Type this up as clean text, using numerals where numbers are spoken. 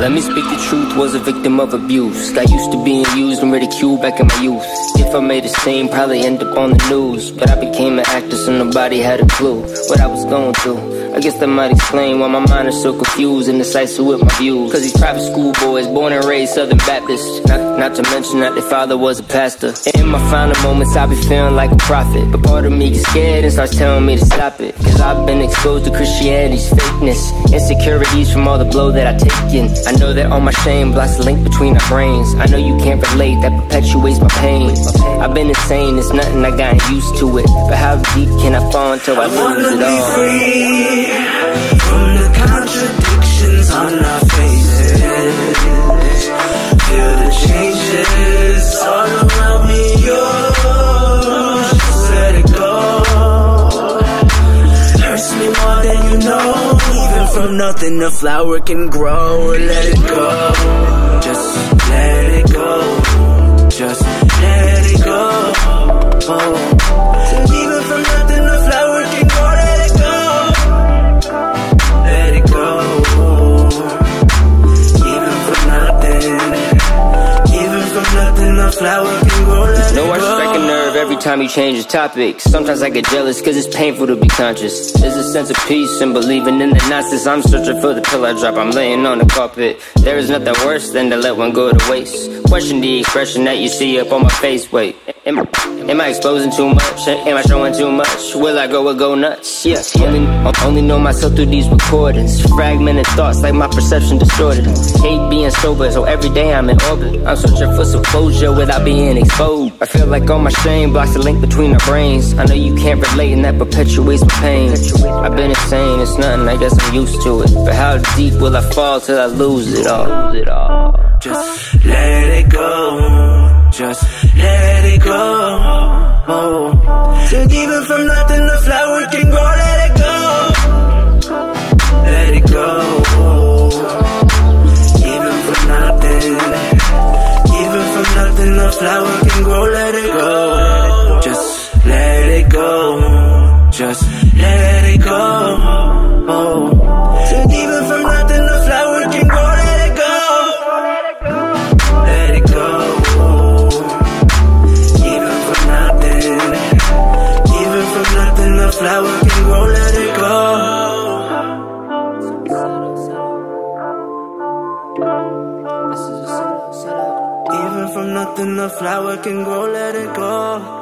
Let me speak the truth, was a victim of abuse. Got used to being used and ridiculed back in my youth. If I made a scene, probably end up on the news. But I became an actor so nobody had a clue what I was going through. I guess that might explain why my mind is so confused and indecisive with my views. Cause these private school boys, born and raised Southern Baptist, not to mention that their father was a pastor. In my final moments I be feeling like a prophet, but part of me gets scared and starts telling me to stop it. Cause I've been exposed to Christianity's fakeness, insecurities from all the blow that I taken. I know that all my shame blocks the link between our brains. I know you can't relate, that perpetuates my pain. I've been insane, it's nothing, I gotten used to it. But how deep can I fall until I lose it all? Free from the contradictions on our faces. Feel the changes all around me. Yours, just let it go. Hurts me more than you know. Even from nothing a flower can grow. Let it go. Just let it go. Just let it go. Even from nothing a flower can grow. Let it go. Let it go. Even from nothing. Even from nothing a flower can grow. Let it go. I strike a nerve every time you change the topic. Sometimes I get jealous cause it's painful to be conscious. There's a sense of peace and believing in the nonsense. I'm searching for the pill I drop, I'm laying on the carpet. There is nothing worse than to let one go to waste. Question the expression that you see up on my face. Wait, am I exposing too much? Am I showing too much? Will I go or go nuts? Yeah, only know myself through these recordings. Fragmented thoughts like my perception distorted. Hate being sober, so every day I'm in orbit. I'm searching for some closure without being exposed. I feel like all my shame blocks the link between our brains. I know you can't relate and that perpetuates my pain. I've been insane, it's nothing, I guess I'm used to it. But how deep will I fall till I lose it all? Just let it go. Just let it go. And even from nothing a flower can grow. Let it go. Let it go. Even from nothing. Even from nothing a flower can grow. Let it go. Just let it go. Just let it go. And even from nothing a flower can grow. Let it go. Let it go. Even from nothing. Even from nothing a flower can grow. Let it go. Even from nothing a flower can grow. Let it go.